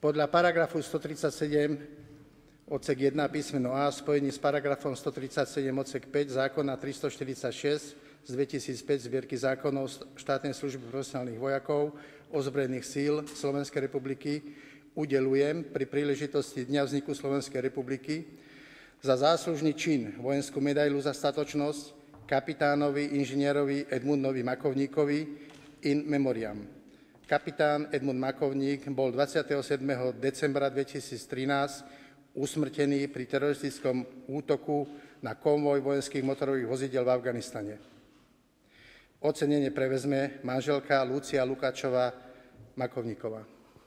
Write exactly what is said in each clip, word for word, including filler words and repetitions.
Podľa paragrafu stotridsaťsedem odsek jeden písmeno A v spojení s paragrafom stotridsaťsedem odsek päť zákona tristoštyridsaťšesť z dvetisícpäť zbierky zákonov štátnej služby profesionálnych vojakov ozbrojených síl Slovenskej republiky udeľujem pri príležitosti Dňa vzniku Slovenskej republiky za záslužný čin vojenskú medailu za statočnosť kapitánovi inžinierovi Edmundovi Makovníkovi in memoriam. Kapitán Edmund Makovník bol dvadsiateho siedmeho decembra dvetisíctrinásť usmrtený pri teroristickom útoku na konvoj vojenských motorových vozidiel v Afganistane. Ocenenie prevezme manželka Lúcia Lukáčová Makovníková.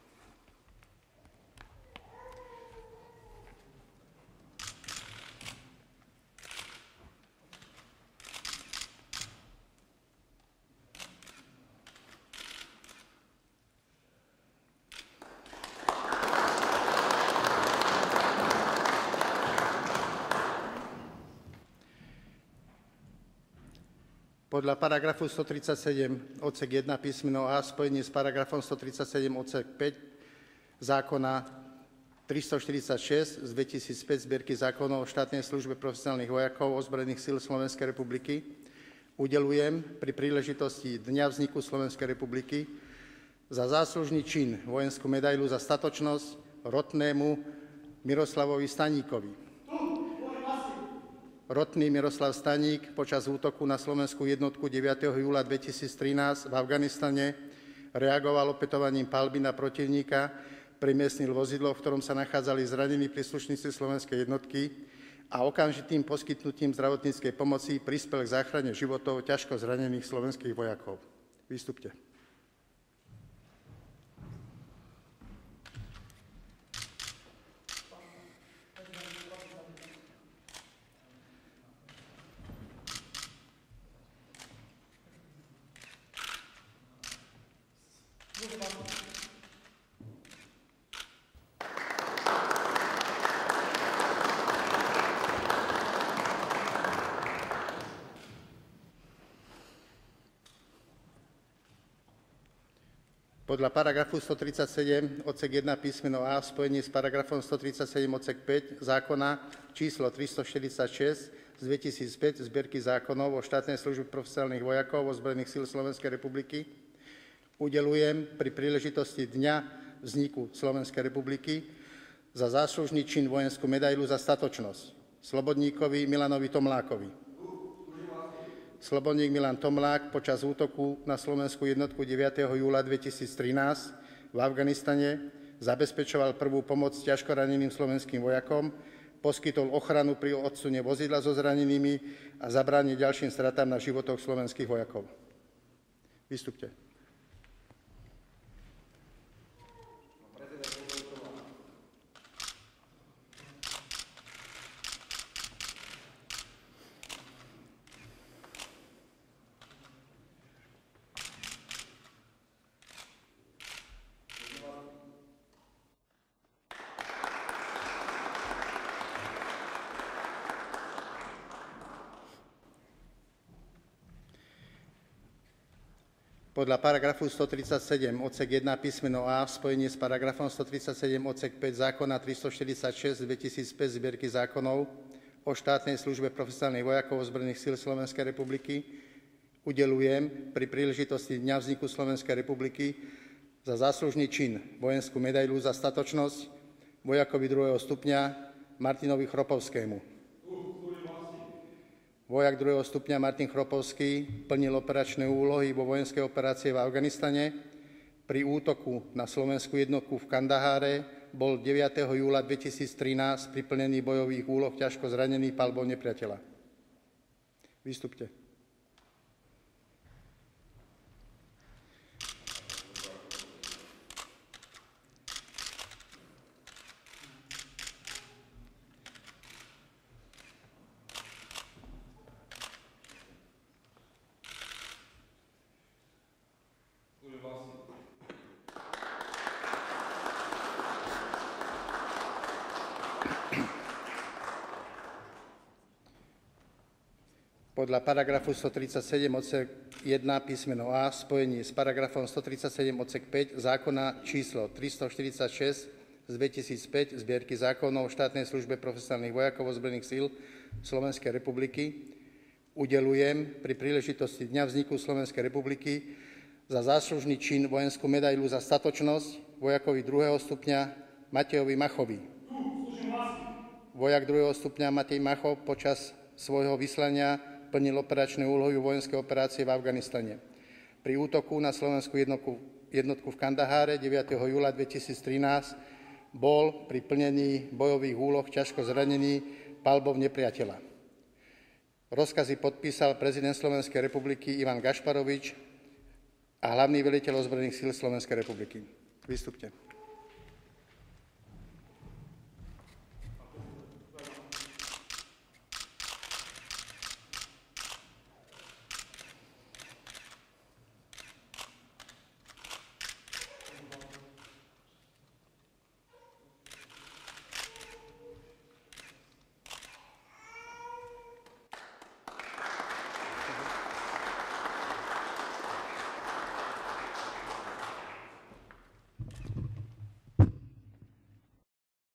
Podľa paragrafu stotridsaťsedem odsek jeden písmeno A v spojení s paragrafom stotridsaťsedem odsek päť zákona tristoštyridsaťšesť z dvetisícpäť zbierky zákonov o štátnej službe profesionálnych vojakov ozbrojených síl Slovenskej republiky udeľujem pri príležitosti Dňa vzniku Slovenskej republiky za záslužný čin vojenskú medailu za statočnosť rotnému Miroslavovi Staníkovi. Rotný Miroslav Staník počas útoku na slovenskú jednotku deviateho júla dvetisíctrinásť v Afganistane reagoval opätovaním palby na protivníka, premiestnil vozidlo, v ktorom sa nachádzali zranení príslušníci slovenskej jednotky a okamžitým poskytnutím zdravotníckej pomoci prispel k záchrane životov ťažko zranených slovenských vojakov. Vystupte. Podľa paragrafu stotridsaťsedem odsek jeden písmeno A v spojení s paragrafom stotridsaťsedem odsek päť zákona číslo tristoštyridsaťšesť z dvetisícpäť zbierky zákonov o štátnej službe profesionálnych vojakov ozbrojených síl Slovenskej republiky udeľujem pri príležitosti Dňa vzniku Slovenskej republiky za záslužný čin vojenskú medailu za statočnosť slobodníkovi Milanovi Tomlákovi. Slobodník Milan Tomlák počas útoku na slovenskú jednotku deviateho júla dvetisíctrinásť v Afganistane zabezpečoval prvú pomoc ťažko raneným slovenským vojakom, poskytol ochranu pri odsune vozidla so zranenými a zabránil ďalším stratám na životoch slovenských vojakov. Vystupte. Podľa paragrafu stotridsaťsedem odsek jeden písmeno A v spojení s paragrafom stotridsaťsedem odsek päť zákona tristoštyridsaťšesť z dvetisícpäť zbierky zákonov o štátnej službe profesionálnych vojakov ozbrojených síl Slovenskej republiky udeľujem pri príležitosti Dňa vzniku Slovenskej republiky za záslužný čin vojenskú medailu za statočnosť vojakovi druhého stupňa Martinovi Chropovskému. Vojak druhého stupňa Martin Chropovský plnil operačné úlohy vo vojenskej operácie v Afganistane. Pri útoku na slovenskú jednotku v Kandaháre bol deviateho júla dvetisíctrinásť pri plnení bojových úloh ťažko zranený palbou nepriateľa. Vystupte. Podľa paragrafu stotridsaťsedem odsek jeden písmeno A v spojení s paragrafom stotridsaťsedem odsek päť zákona číslo tristoštyridsaťšesť z dvetisícpäť zbierky zákonov o štátnej službe profesionálnych vojakov ozbrojených síl Slovenskej republiky udeľujem pri príležitosti Dňa vzniku Slovenskej republiky za záslužný čin vojenskú medailu za statočnosť vojakovi druhého stupňa Matejovi Machovi. Vojak druhého stupňa Matej Macho počas svojho vyslania plnil operačné úlohy vojenskej operácie v Afganistane. Pri útoku na slovenskú jednotku, jednotku v Kandaháre deviateho júla dvetisíctrinásť bol pri plnení bojových úloh ťažko zranený palbou nepriateľa. Rozkazy podpísal prezident Slovenskej republiky Ivan Gašparovič a hlavný veliteľ ozbrojených síl Slovenskej republiky. Vystupte.